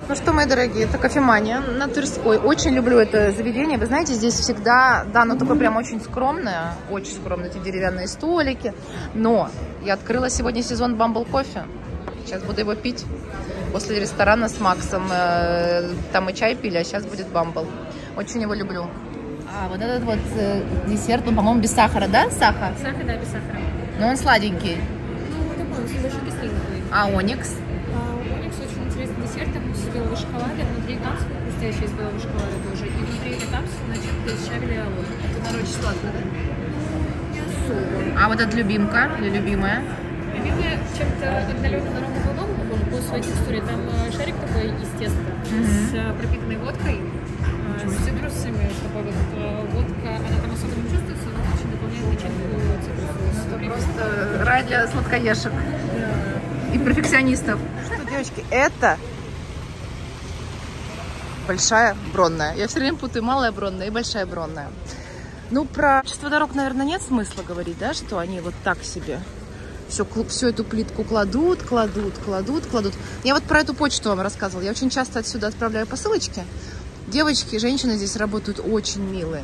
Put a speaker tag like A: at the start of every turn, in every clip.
A: Ну что, мои дорогие, это кофемания на Тверской. Очень люблю это заведение. Вы знаете, здесь всегда, да, оно такое прям очень скромное, эти деревянные столики. Но я открыла сегодня сезон Bumble кофе. Сейчас буду его пить после ресторана с Максом. Там мы чай пили, а сейчас будет Bumble. Очень его люблю. А вот этот вот десерт, он, по-моему, без сахара, да? Сахар?
B: Сахар, да, без сахара.
A: Но он сладенький.
B: Ну, такой, он больше кислинковый.
A: А Оникс?
B: Оникс очень интересный десерт, там с белого шоколада, внутри там хрустящий из белого шоколада тоже. И внутри там, значит, из шавеля алоэ.
A: Это, наверное, очень сладко, да?
B: Не особо.
A: А вот эта любимка, или любимая?
B: Любимая чем-то отдаленно на рому волнову, похоже, по своей текстуре. Там шарик такой из теста с пропитанной водкой, с цитрусами. Такой вот водка, она там особо не чувствуется, но очень дополняет начинку цитрусовую.
A: Это просто рай для сладкоежек.
B: Да.
A: И перфекционистов. Что, девочки, это большая бронная. Я все время путаю малая бронная и большая бронная. Ну, про качество дорог, наверное, нет смысла говорить, да, что они вот так себе всю эту плитку кладут. Я вот про эту почту вам рассказывала. Я очень часто отсюда отправляю посылочки. Девочки, женщины здесь работают очень милые.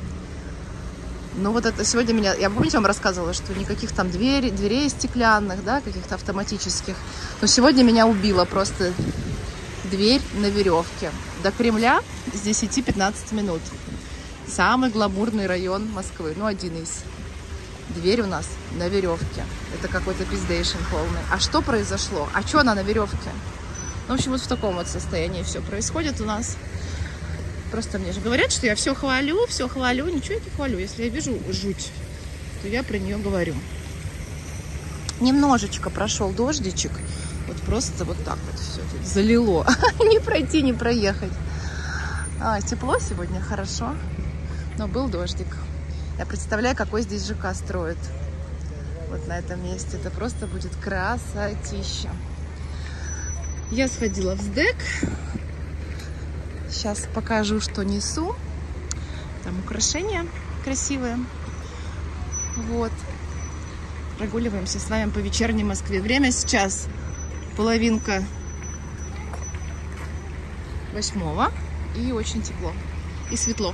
A: Ну вот это сегодня меня... Я, помните, вам рассказывала, что никаких там дверей стеклянных, да, каких-то автоматических. Но сегодня меня убила просто дверь на веревке. До Кремля с 10-15 минут. Самый гламурный район Москвы. Ну, один из. Дверь у нас на веревке. Это какой-то пиздейшн полный. А что произошло? А что она на веревке? Ну, в общем, вот в таком вот состоянии все происходит у нас. Просто мне же говорят, что я все хвалю, ничего я не хвалю. Если я вижу жуть, то я про нее говорю. Немножечко прошел дождичек, вот просто вот так вот все тут залило. Не пройти, не проехать. Тепло сегодня, хорошо, но был дождик. Я представляю, какой здесь ЖК строят. Вот на этом месте. Это просто будет красотища. Я сходила в СДЭК. Сейчас покажу, что несу. Там украшения красивые. Вот. Прогуливаемся с вами по вечерней Москве. Время сейчас 7:30. И очень тепло. И светло.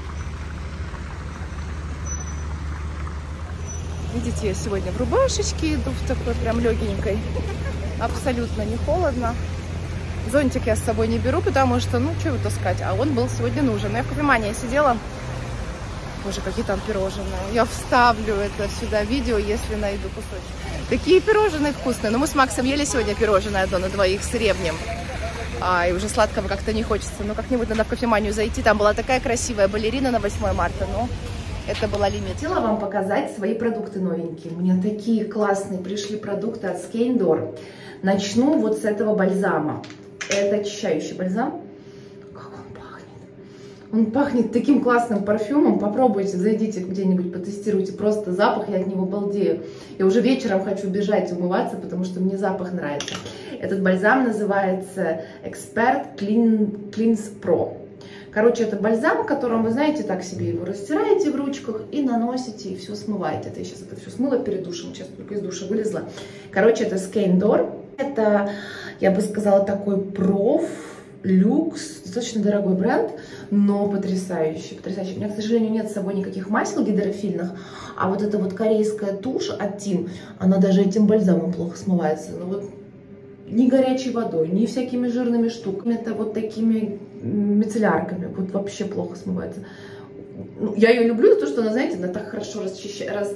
A: Видите, я сегодня в рубашечке иду, в такой прям легенькой. Абсолютно не холодно. Зонтик я с собой не беру, потому что, ну, что его таскать? А он был сегодня нужен. Я в кофемании сидела. Боже, какие там пирожные. Я вставлю это сюда видео, если найду кусочек. Такие пирожные вкусные. Но мы с Максом ели сегодня пирожное одно на двоих с ревнем. И уже сладкого как-то не хочется. Но как-нибудь надо в кофеманию зайти. Там была такая красивая балерина на 8 марта, но это была лимит. Хотела вам показать свои продукты новенькие. У меня такие классные пришли продукты от Skein Door. Начну вот с этого бальзама. Это очищающий бальзам. Как он пахнет. Он пахнет таким классным парфюмом. Попробуйте, зайдите где-нибудь, потестируйте. Просто запах, я от него балдею. Я уже вечером хочу бежать умываться, потому что мне запах нравится. Этот бальзам называется Expert Cleanse Pro. Короче, это бальзам, которым, вы знаете, так себе его растираете в ручках и наносите, и все смываете. Это я сейчас это все смыла перед душем, сейчас только из душа вылезла. Короче, это Skein Door. Это, я бы сказала, такой люкс, достаточно дорогой бренд, но потрясающий, потрясающий. У меня, к сожалению, нет с собой никаких масел гидрофильных, а вот эта вот корейская тушь от Тим, она даже этим бальзамом плохо смывается. Ну вот ни горячей водой, ни всякими жирными штуками, это вот такими мицеллярками, вот вообще плохо смывается. Ну, я ее люблю за то, что она, знаете, она так хорошо расчищает.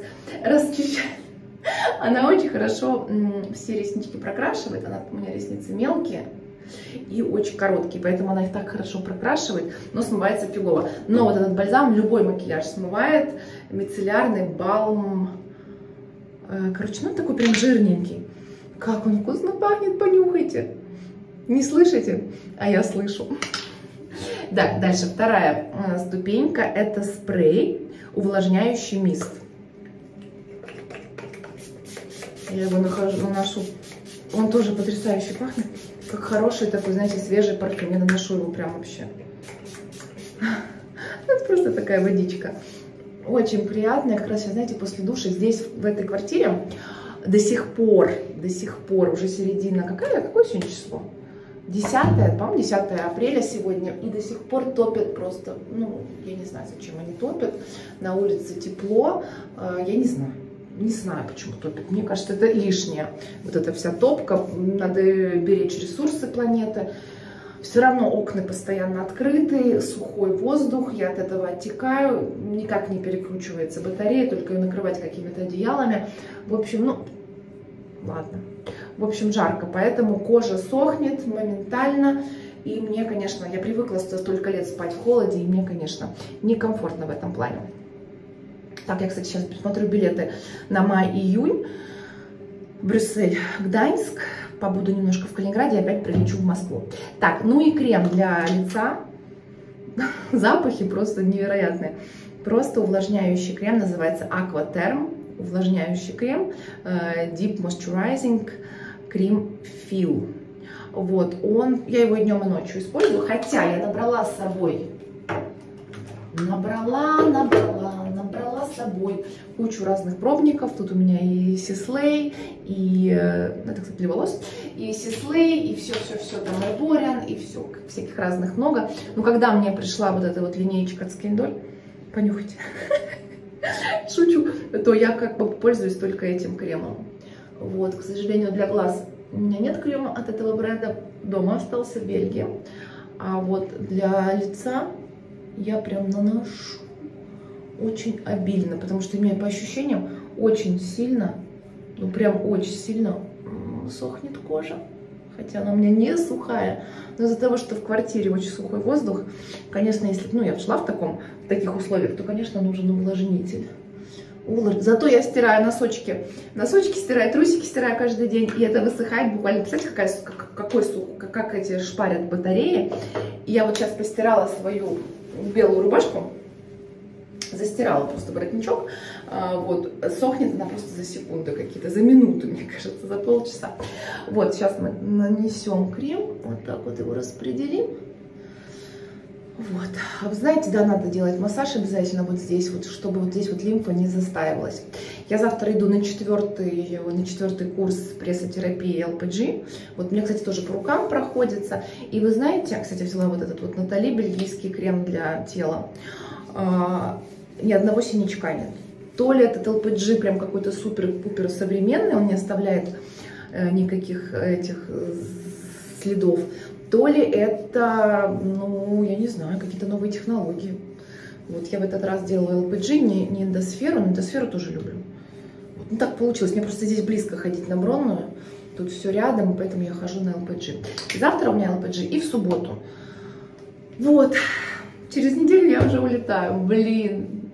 A: Она очень хорошо все реснички прокрашивает. У меня ресницы мелкие и очень короткие, поэтому она их так хорошо прокрашивает, но смывается фигово. Но вот этот бальзам любой макияж смывает. Мицеллярный балм. Короче, ну такой прям жирненький. Как он вкусно пахнет, понюхайте. Не слышите? А я слышу. Да, дальше вторая ступенька. Это спрей, увлажняющий мист. Я его наношу. Он тоже потрясающе пахнет. Как хороший такой, знаете, свежий парфюм. Я наношу его прям вообще. Это просто такая водичка. Очень приятная. Как раз сейчас, знаете, после душа здесь, в этой квартире, до сих пор, уже середина. Какое сегодня число? 10, по-моему, 10 апреля сегодня, и до сих пор топят просто, ну, я не знаю, зачем они топят, на улице тепло, я не знаю. Не знаю, почему топят. Мне кажется, это лишнее. Вот эта вся топка. Надо беречь ресурсы планеты. Все равно окна постоянно открыты, сухой воздух, я от этого оттекаю, никак не перекручивается батарея, только ее накрывать какими-то одеялами. В общем, ну, ладно. В общем, жарко, поэтому кожа сохнет моментально. И мне, конечно, я привыкла столько лет спать в холоде, и мне, конечно, некомфортно в этом плане. Так, я, кстати, сейчас посмотрю билеты на май-июнь. Брюссель, Гданьск. Побуду немножко в Калининграде и опять прилечу в Москву. Так, ну и крем для лица. Запахи просто невероятные. Просто увлажняющий крем, называется Aquaterm. Увлажняющий крем. Deep Moisturizing Cream Feel. Вот, я его днем и ночью использую. Хотя я набрала с собой. Набрала с собой кучу разных пробников. Тут у меня и Сислей, и это, кстати, для волос, и Сислей, и все там Эрбориан, и все, всяких разных много. Но когда мне пришла вот эта вот линеечка от Скиндоль, понюхайте, шучу, то я как бы пользуюсь только этим кремом. Вот, к сожалению, для глаз у меня нет крема от этого бренда, дома остался в Бельгии. А вот для лица я прям наношу очень обильно, потому что у меня по ощущениям очень сильно, ну прям очень сильно сохнет кожа. Хотя она у меня не сухая, но из-за того, что в квартире очень сухой воздух, конечно, если я шла в таких условиях, то, конечно, нужен увлажнитель. Зато я стираю носочки стираю, трусики стираю каждый день, и это высыхает буквально. Представляете, как эти шпарят батареи. И я вот сейчас постирала свою белую рубашку, застирала просто воротничок, вот, сохнет она просто за секунду какие-то, за минуту, мне кажется, за полчаса. Вот, сейчас мы нанесем крем, вот так вот его распределим. Вот, вы знаете, да, надо делать массаж обязательно вот здесь, вот, чтобы вот здесь вот лимфа не застаивалась. Я завтра иду на четвертый курс прессотерапии LPG. Вот мне, кстати, тоже по рукам проходится. И вы знаете, я, кстати, взяла вот этот вот Натали бельгийский крем для тела. Ни одного синячка нет. То ли этот LPG прям какой-то супер-пупер современный, он не оставляет никаких этих следов, то ли это, ну, я не знаю, какие-то новые технологии. Вот я в этот раз делала LPG, не эндосферу, но эндосферу тоже люблю. Вот, ну, так получилось, мне просто здесь близко ходить на Бронную, тут все рядом, поэтому я хожу на LPG. Завтра у меня LPG и в субботу. Вот, через неделю я уже улетаю, блин.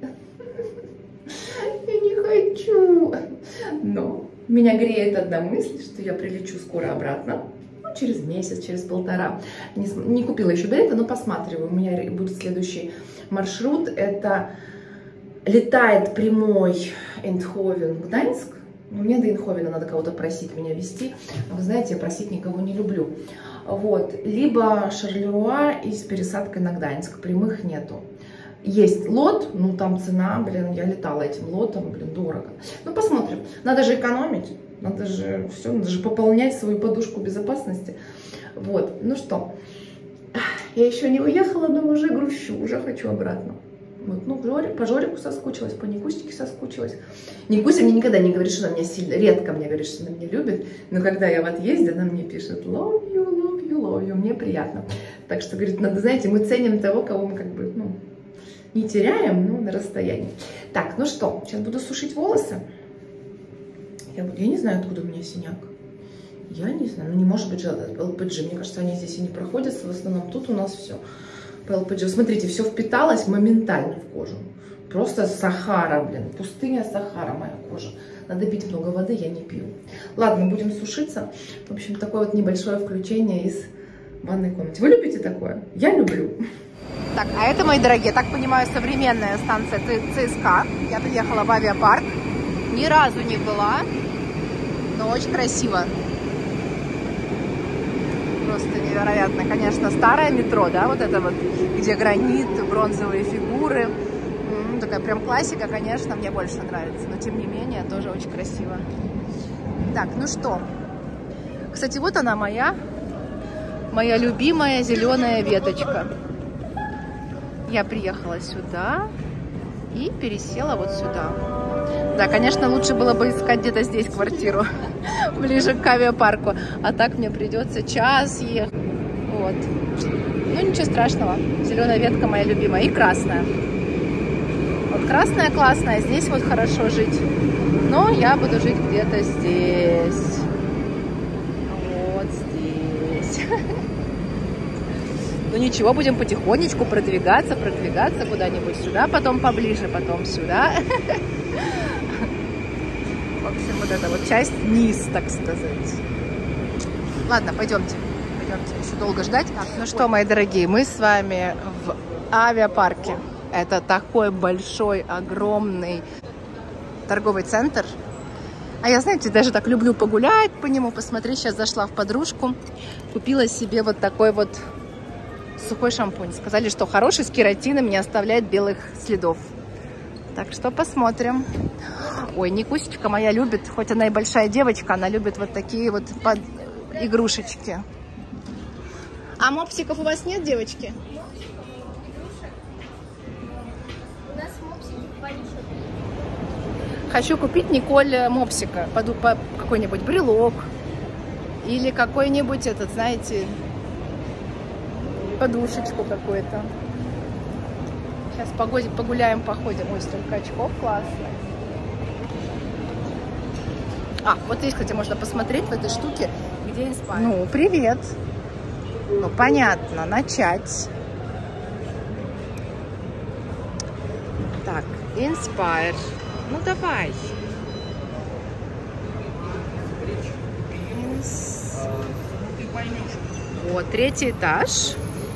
A: Я не хочу. Но меня греет одна мысль, что я прилечу скоро обратно. Через месяц, через полтора. Не купила еще билеты, но посматриваю. У меня будет следующий маршрут. Это летает прямой Эйндховен-Гданьск. Мне до Эйндховена надо кого-то просить меня везти. Вы знаете, я просить никого не люблю. Вот. Либо Шарлеруа и с пересадкой на Гданьск. Прямых нету. Есть лот, ну там цена, блин, я летала этим лотом, блин, дорого. Ну посмотрим. Надо же экономить. Надо же пополнять свою подушку безопасности. Вот, ну что, я еще не уехала, но уже грущу, уже хочу обратно. Вот, ну, по Жорику соскучилась, по Никусике соскучилась. Никуся мне никогда не говорит, что она меня сильно, редко мне говорит, что она меня любит. Но когда я в отъезде, она мне пишет love you, love you, love you. Мне приятно. Так что, говорит, надо, знаете, мы ценим того, кого мы как бы, ну, не теряем, но на расстоянии. Так, ну что, сейчас буду сушить волосы. Я не знаю, откуда у меня синяк. Я не знаю. Ну, не может быть же LPG. Мне кажется, они здесь и не проходятся. В основном тут у нас все по LPG. Смотрите, все впиталось моментально в кожу. Просто Сахара, блин. Пустыня Сахара моя кожа. Надо пить много воды, я не пью. Ладно, будем сушиться. В общем, такое вот небольшое включение из ванной комнаты. Вы любите такое? Я люблю. Так, а это, мои дорогие, так понимаю, современная станция ЦСКА. Я приехала в авиапарк. Ни разу не была, но очень красиво. Просто невероятно. Конечно, старое метро, да, вот это вот, где гранит, бронзовые фигуры. Такая прям классика, конечно, мне больше нравится. Но, тем не менее, тоже очень красиво. Так, ну что. Кстати, вот она моя Моя любимая зеленая веточка. Я приехала сюда и пересела вот сюда. Да, конечно, лучше было бы искать где-то здесь квартиру, ближе к авиапарку. А так мне придется час ехать. Вот. Ну, ничего страшного. Зеленая ветка моя любимая. И красная. Вот красная классная. Здесь вот хорошо жить. Но я буду жить где-то здесь. Вот здесь. Ну ничего, будем потихонечку продвигаться куда-нибудь сюда, потом поближе, потом сюда. В общем, вот эта вот часть низ, так сказать. Ладно, пойдемте. Пойдемте, еще долго ждать. Так, ну что, мои дорогие, мы с вами в авиапарке. Это такой большой, огромный торговый центр. А я, знаете, даже так люблю погулять по нему, посмотреть. Сейчас зашла в подружку, купила себе вот такой вот сухой шампунь. Сказали, что хороший, с кератином, не оставляет белых следов. Так что посмотрим. Ой, Никусечка моя любит, хоть она и большая девочка, она любит вот такие вот игрушечки. А мопсиков у вас нет, девочки?
C: У нас мопсики большие.
A: Хочу купить Николь мопсика. Пойду по какой-нибудь брелок. Или какой-нибудь этот, знаете, подушечку какую-то. Сейчас погуляем, походим. Ой, столько очков, классно. А, вот здесь, кстати, можно посмотреть в этой штуке, где Inspire. Ну, привет. Ну, понятно, начать. Так, Inspire. Ну, давай. Вот, 3-й этаж.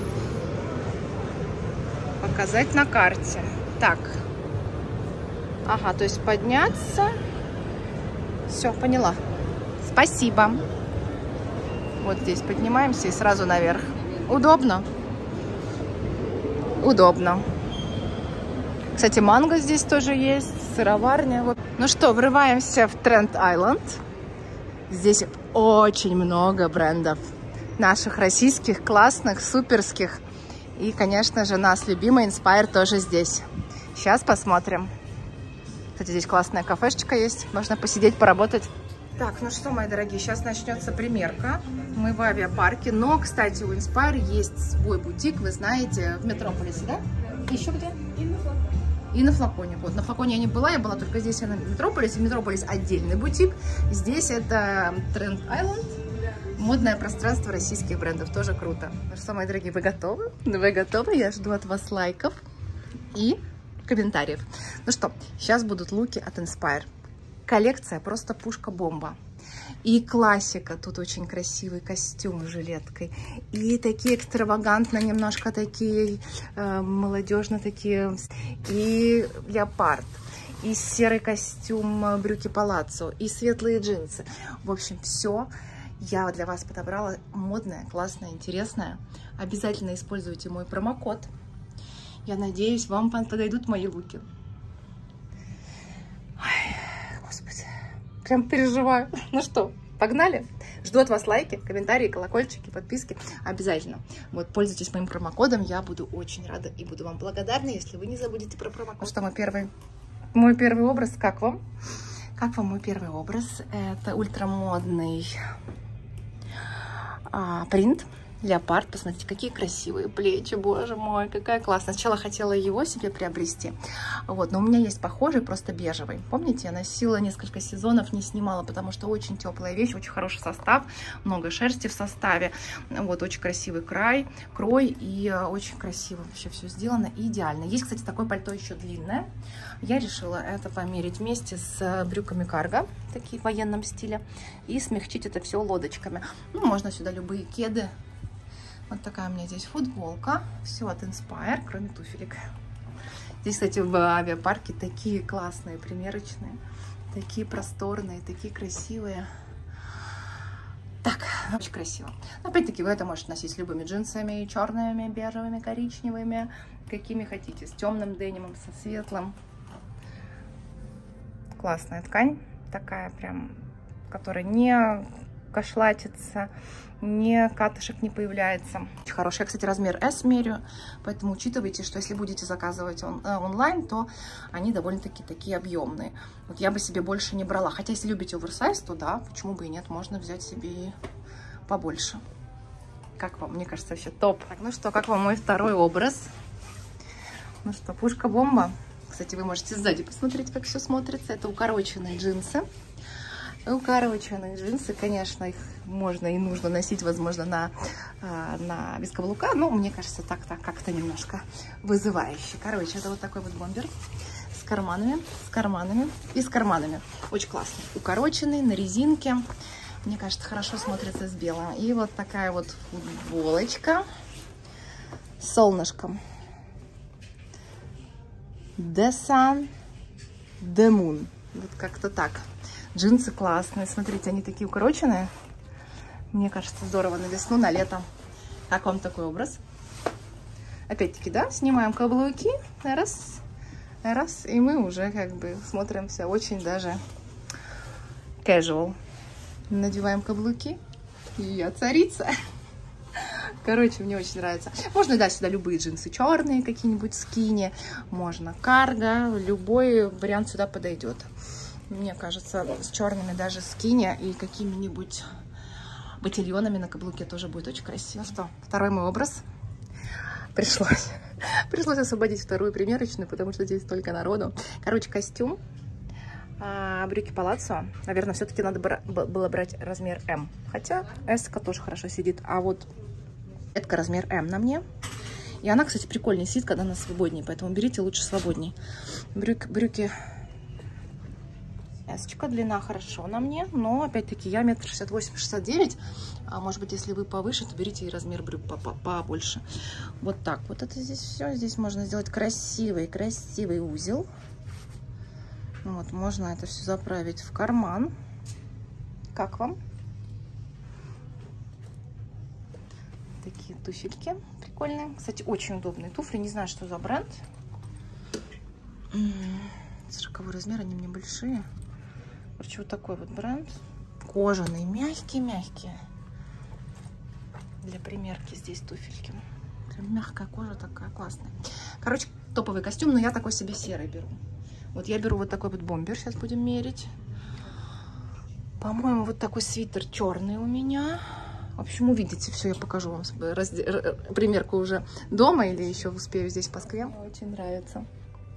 A: Показать на карте. Так. Ага, то есть подняться. Все, поняла. Спасибо. Вот здесь поднимаемся и сразу наверх. Удобно? Удобно. Кстати, манго здесь тоже есть, сыроварня. Вот. Ну что, врываемся в Тренд Айленд. Здесь очень много брендов. Наших российских, классных, суперских. И, конечно же, нас любимый Inspire тоже здесь. Сейчас посмотрим. Кстати, здесь классная кафешечка есть. Можно посидеть, поработать. Так, ну что, мои дорогие, сейчас начнется примерка. Мы в авиапарке. Но, кстати, у Inspire есть свой бутик, вы знаете, в Метрополисе, да? Еще где? И на Флаконе. Вот, на Флаконе я не была, я была только здесь, на Метрополисе. Метрополис отдельный бутик. Здесь это Тренд Айленд. Модное пространство российских брендов. Тоже круто. Ну что, мои дорогие, вы готовы? Вы готовы? Я жду от вас лайков и комментариев. Ну что, сейчас будут луки от Inspire. Коллекция просто пушка-бомба. И классика. Тут очень красивый костюм с жилеткой. И такие экстравагантно, немножко такие молодежно такие. И леопард. И серый костюм, брюки палаццо. И светлые джинсы. В общем, все я для вас подобрала модное, классное, интересное. Обязательно используйте мой промокод. Я надеюсь, вам подойдут мои луки. Ой, господи, прям переживаю. Ну что, погнали? Жду от вас лайки, комментарии, колокольчики, подписки. Обязательно. Вот, пользуйтесь моим промокодом. Я буду очень рада и буду вам благодарна, если вы не забудете про промокод. Ну что, мой первый образ, как вам? Как вам мой первый образ? Это ультрамодный принт. Леопард, посмотрите, какие красивые плечи, боже мой, какая классная. Сначала хотела его себе приобрести, вот, но у меня есть похожий, просто бежевый. Помните, я носила несколько сезонов, не снимала, потому что очень теплая вещь, очень хороший состав, много шерсти в составе, вот, очень красивый крой, и очень красиво вообще все сделано, идеально. Есть, кстати, такое пальто еще длинное. Я решила это померить вместе с брюками карго, такие в военном стиле, и смягчить это все лодочками. Ну, можно сюда любые кеды. Вот такая у меня здесь футболка. Все от Inspire, кроме туфелек. Здесь, кстати, в авиапарке такие классные примерочные. Такие просторные, такие красивые. Так, очень красиво. Но, опять-таки, вы это можете носить с любыми джинсами. Черными, бежевыми, коричневыми. Какими хотите. С темным денимом, со светлым. Классная ткань. Такая прям, которая не кошлатится, ни катышек не появляется. Очень хороший. Я, кстати, размер S меряю, поэтому учитывайте, что если будете заказывать онлайн, то они довольно-таки такие объемные. Вот я бы себе больше не брала. Хотя, если любите оверсайз, то да, почему бы и нет, можно взять себе и побольше. Как вам? Мне кажется, вообще топ. Так, ну что, как вам мой второй образ? Ну что, пушка-бомба. Кстати, вы можете сзади посмотреть, как все смотрится. Это укороченные джинсы. Укороченные джинсы, конечно, их можно и нужно носить, возможно, без каблука. Но мне кажется, так как-то немножко вызывающе. Короче, это вот такой вот бомбер с карманами и с карманами. Очень классный. Укороченный, на резинке. Мне кажется, хорошо смотрится с белым. И вот такая вот футболочка с солнышком. The Sun, The Moon. Вот как-то так. Джинсы классные. Смотрите, они такие укороченные. Мне кажется, здорово на весну, на лето. Как вам такой образ? Опять-таки, да, снимаем каблуки. Раз. И мы уже как бы смотримся очень даже casual. Надеваем каблуки. И я царица. Короче, мне очень нравится. Можно, да, сюда любые джинсы черные, какие-нибудь скини. Можно карго. Любой вариант сюда подойдет. Мне кажется, с черными даже скини и какими-нибудь ботильонами на каблуке тоже будет очень красиво. Ну что, второй мой образ. Пришлось освободить вторую примерочную, потому что здесь столько народу. Короче, костюм. Брюки палаццо. Наверное, все-таки надо было брать размер М. Хотя S-ка тоже хорошо сидит. А вот это размер М на мне. И она, кстати, прикольнее сидит, когда она свободнее. Поэтому берите лучше свободней. Брюки S-очка, длина хорошо на мне. Но, опять-таки, я 1,68–1,69 м. А может быть, если вы повыше, то берите и размер брюк побольше. Вот так вот это здесь все. Здесь можно сделать красивый узел. Вот, можно это все заправить в карман. Как вам? Такие туфельки прикольные. Кстати, очень удобные туфли. Не знаю, что за бренд. 40 размер, они мне большие. Короче, вот такой вот бренд. Кожаные, мягкие. Для примерки здесь туфельки. Прям мягкая кожа такая классная. Короче, топовый костюм, но я такой себе серый беру. Вот я беру вот такой вот бомбер, сейчас будем мерить. По-моему, вот такой свитер черный у меня. В общем, увидите, все, я покажу вам примерку уже дома или еще успею здесь в Москве. Очень нравится.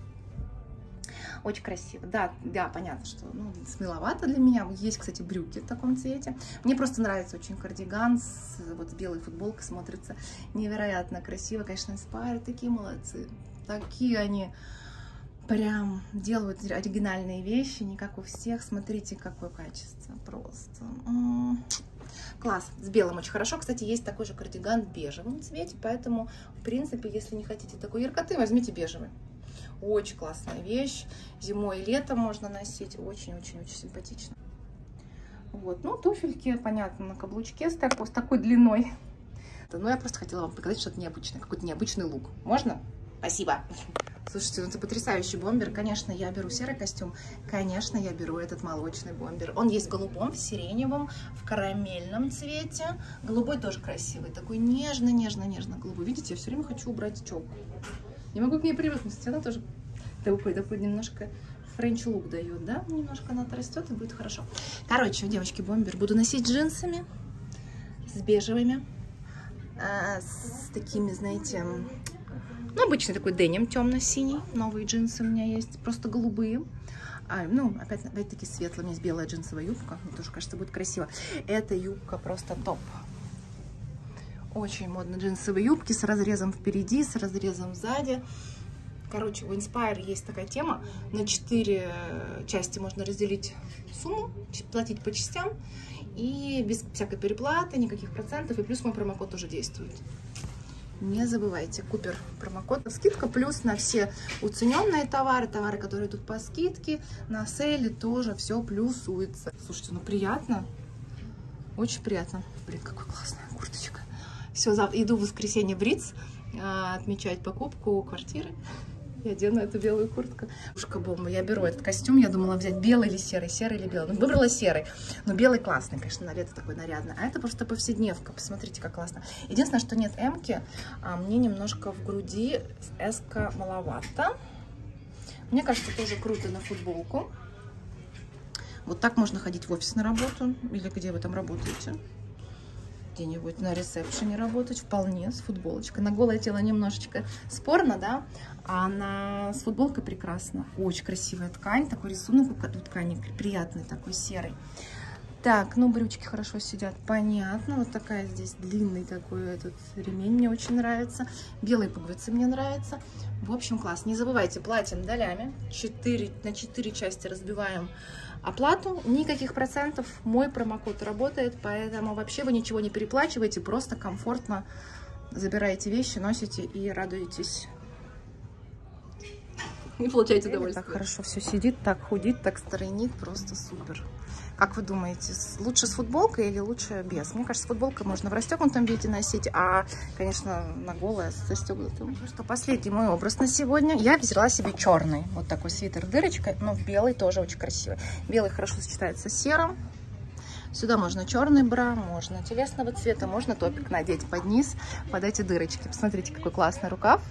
A: Очень красиво. Да, понятно, что смеловато для меня. Есть, кстати, брюки в таком цвете. Мне просто нравится очень кардиган с белой футболкой, смотрится невероятно красиво. Конечно, Inspire такие молодцы. Такие они... Прям делают оригинальные вещи, не как у всех. Смотрите, какое качество. Просто. Класс. С белым очень хорошо. Кстати, есть такой же кардиган в бежевом цвете. Поэтому, в принципе, если не хотите такой яркоты, возьмите бежевый. Очень классная вещь. Зимой и летом можно носить. Очень-очень-очень симпатично. Вот. Ну, туфельки, понятно, на каблучке с такой длиной. Но я просто хотела вам показать что-то необычное. Какой-то необычный лук. Можно? Спасибо. Слушайте, это потрясающий бомбер. Конечно, я беру серый костюм. Конечно, я беру этот молочный бомбер. Он есть в голубом, в сиреневом, в карамельном цвете. Голубой тоже красивый. Такой нежно-голубой. Видите, я все время хочу убрать челку. Не могу к ней привыкнуть. Она тоже такой немножко френч-лук дает, да? Немножко она отрастет и будет хорошо. Короче, девочки, бомбер буду носить джинсами. С бежевыми. С такими, знаете... Ну, обычный такой деним темно-синий. Новые джинсы у меня есть, просто голубые. Опять-таки светлая. У меня есть белая джинсовая юбка. Мне тоже кажется, будет красиво. Эта юбка просто топ. Очень модно джинсовые юбки с разрезом впереди, с разрезом сзади. Короче, у Inspire есть такая тема. На 4 части можно разделить сумму, платить по частям. И без всякой переплаты, никаких процентов. И плюс мой промокод тоже действует. Не забывайте, Купер промокод. Скидка плюс на все уцененные товары, которые идут по скидке, на сейле тоже все плюсуется. Слушайте, приятно, очень приятно. Блин, какая классная курточка. Все, иду в воскресенье в Риц отмечать покупку квартиры. Я одену эту белую куртку. Бомба. Я беру этот костюм. Я думала взять белый или серый. Серый или белый. Ну, выбрала серый. Но белый классный, конечно, на лето такой нарядный. А это просто повседневка. Посмотрите, как классно. Единственное, что нет эмки. А мне немножко в груди эска маловато. Мне кажется, тоже круто на футболку. Вот так можно ходить в офис на работу. Или где вы там работаете. Где-нибудь на ресепшене работать вполне с футболочкой. На голое тело немножечко спорно, да, а с футболкой прекрасно. Очень красивая ткань, такой рисунок у ткани приятный, такой серый. Так, ну брючки хорошо сидят, понятно. Вот такая здесь длинный такой этот ремень мне очень нравится. Белые пуговицы мне нравятся. В общем, класс. Не забывайте, платим долями. На 4 части разбиваем оплату, никаких процентов, мой промокод работает, поэтому вообще вы ничего не переплачиваете, просто комфортно забираете вещи, носите и радуетесь. И получаете удовольствие. Так хорошо все сидит, так худит, так стройнит, просто супер. Как вы думаете, лучше с футболкой или лучше без? Мне кажется, с футболкой можно в расстегнутом виде носить, а, конечно, на голое с застегнутым. Ну что, последний мой образ на сегодня. Я взяла себе черный, вот такой свитер дырочкой, но в белый тоже очень красивый. Белый хорошо сочетается с серым. Сюда можно черный бра, можно телесного цвета, можно топик надеть под низ, под эти дырочки. Посмотрите, какой классный рукав.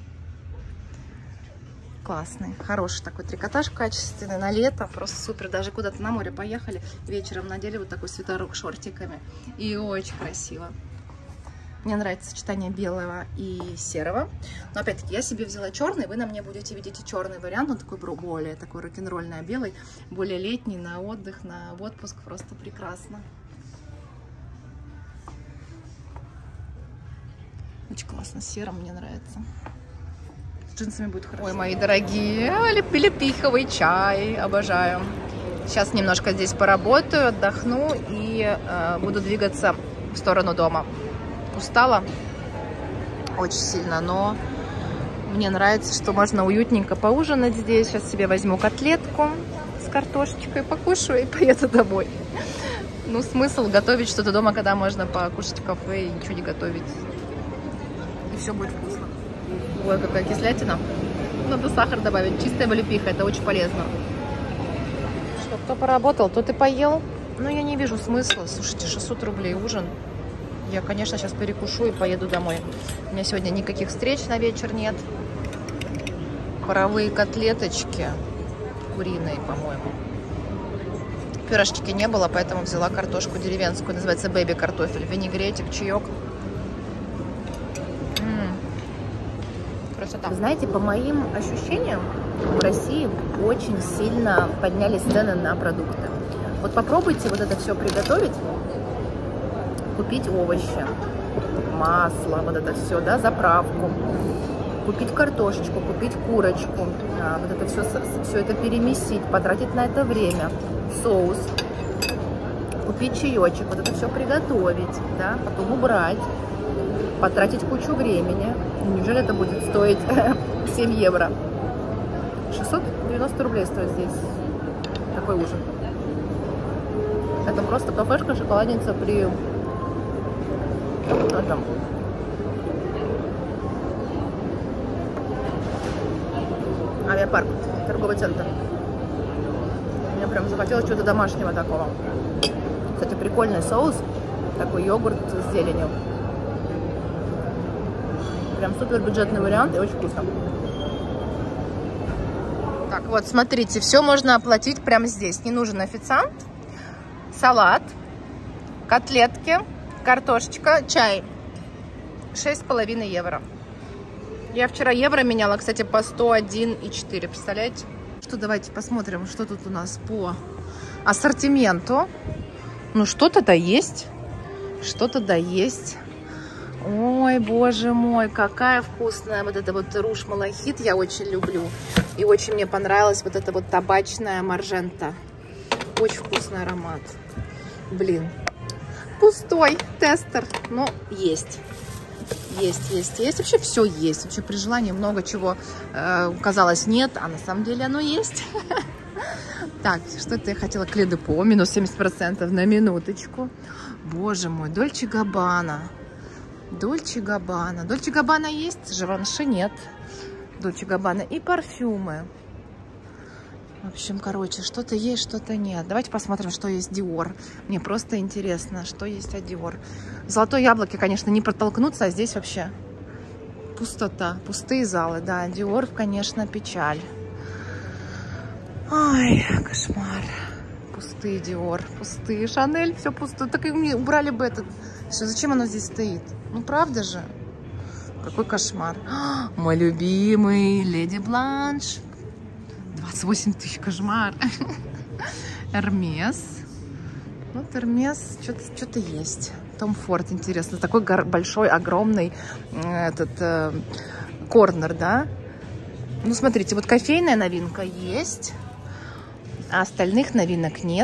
A: Классный, хороший такой трикотаж качественный на лето, просто супер. Даже куда-то на море поехали, вечером надели вот такой свитерок с шортиками, и очень красиво. Мне нравится сочетание белого и серого, но опять-таки я себе взяла черный, вы на мне будете видеть и черный вариант, он такой более такой рок-н-ролльный, а белый более летний, на отдых, в отпуск, просто прекрасно. Очень классно, серым мне нравится. Джинсами будет хорошо. Ой, мои дорогие, лепиховый чай, обожаю. Сейчас немножко здесь поработаю, отдохну и буду двигаться в сторону дома. Устала очень сильно, но мне нравится, что можно уютненько поужинать здесь. Сейчас себе возьму котлетку с картошечкой, покушаю и поеду домой. Ну, смысл готовить что-то дома, когда можно покушать в кафе и ничего не готовить. И все будет вкусно. Ой, какая кислятина. Надо сахар добавить. Чистая облепиха, это очень полезно. Что, кто поработал, тот и поел. Но я не вижу смысла. Слушайте, 600 рублей ужин. Я, конечно, сейчас перекушу и поеду домой. У меня сегодня никаких встреч на вечер нет. Паровые котлеточки. Куриные, по-моему. Пюрешечки не было, поэтому взяла картошку деревенскую. Называется бэби-картофель. Винегретик, чаек. Красота. Знаете, по моим ощущениям, в России очень сильно поднялись цены на продукты. Вот попробуйте вот это все приготовить. Купить овощи, масло, вот это все, да, заправку. Купить картошечку, купить курочку. Вот это все это перемесить, потратить на это время. Соус. Купить чаечек, вот это все приготовить, да, потом убрать. Потратить кучу времени. Неужели это будет стоить 7 евро? 690 рублей стоит здесь такой ужин. Это просто кафешка, шоколадница при этом. Авиапарк, торговый центр. Мне прям захотелось чего-то домашнего такого. Кстати, прикольный соус. Такой йогурт с зеленью. Прям супер бюджетный вариант и очень вкусно. Так, вот, смотрите, все можно оплатить прямо здесь. Не нужен официант. Салат, котлетки, картошечка, чай. 6,5 евро. Я вчера евро меняла, кстати, по 101,4. Представляете? Что, давайте посмотрим, что тут у нас по ассортименту. Ну, что-то да есть. Что-то да есть. Ой, боже мой, какая вкусная вот эта вот руж малахит, я очень люблю. И очень мне понравилась вот эта вот табачная маржента. Очень вкусный аромат. Блин, пустой тестер, но есть. Есть. Вообще все есть. Вообще при желании много чего казалось нет, а на самом деле оно есть. Так, что-то я хотела. Кле де По, минус 70% на минуточку. Боже мой, Дольче Габбана. Дольче Габбана. Дольче Габбана есть, Живанши нет. Дольче Габбана, и парфюмы. В общем, короче, что-то есть, что-то нет. Давайте посмотрим, что есть Dior. Мне просто интересно, что есть от Dior. В Золотой Яблоке, конечно, не протолкнуться, а здесь вообще пустота, пустые залы. Да, Dior, конечно, печаль. Ой, кошмар. Пустые Dior, пустые Шанель, все пустое. Так и мне убрали бы этот. Зачем оно здесь стоит? Ну, правда же? Какой кошмар. Мой любимый Леди Бланш. 28 тысяч, кошмар. Эрмес. Вот Эрмес, что-то есть. Том Форд, интересно. Такой большой, огромный этот корнер, да? Ну, смотрите, вот кофейная новинка есть, а остальных новинок нет.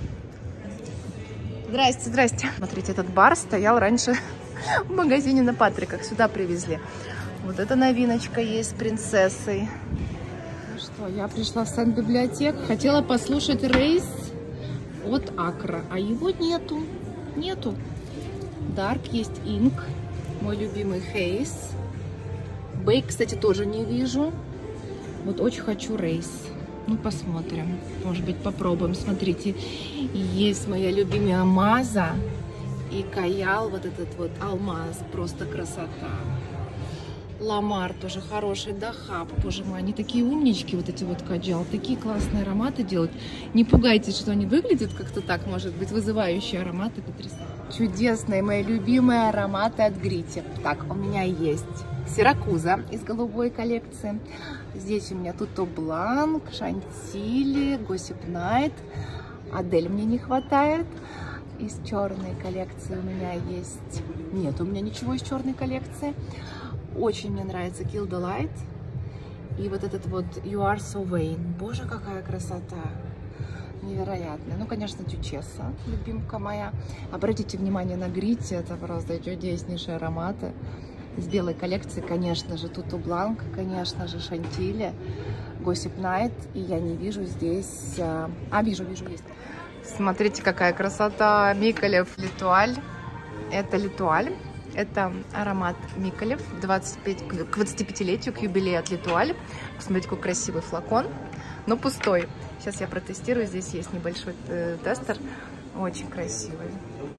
A: Здрасте, здрасте. Смотрите, этот бар стоял раньше в магазине на Патриках. Сюда привезли. Вот эта новиночка есть с принцессой. Ну что, я пришла в Сан-библиотеку. Хотела послушать рейс от Акра, а его нету. Нету. Dark есть Ink. Мой любимый Хейс. Бейк, кстати, тоже не вижу. Вот очень хочу рейс. Ну, посмотрим. Может быть, попробуем. Смотрите, есть моя любимая Маза и Каял. Вот этот вот алмаз. Просто красота. Ламар тоже хороший. Дахаб. Боже мой, они такие умнички, вот эти вот Каджал. Такие классные ароматы делают. Не пугайтесь, что они выглядят как-то так, может быть, вызывающие ароматы. Чудесные мои любимые ароматы от Грити. Так, у меня есть Сиракуза из голубой коллекции. Здесь у меня Туто Бланк, Шантили, Gossip Night. Адель мне не хватает. Из черной коллекции у меня есть... Нет, у меня ничего из черной коллекции. Очень мне нравится Kill the Light. И вот этот вот You Are So Vain. Боже, какая красота. Невероятная. Ну, конечно, Дючесса, любимка моя. Обратите внимание на Грити. Это просто чудеснейшие ароматы. Из белой коллекции, конечно же, Туто Бланк, конечно же, Шантили, Gossip Night. И я не вижу здесь... вижу, есть. Смотрите, какая красота. Микалев Литуаль. Это Литуаль. Это аромат Микалев к 25-летию, к юбилею от Литуаль. Посмотрите, какой красивый флакон, но пустой. Сейчас я протестирую. Здесь есть небольшой тестер. Очень красивый.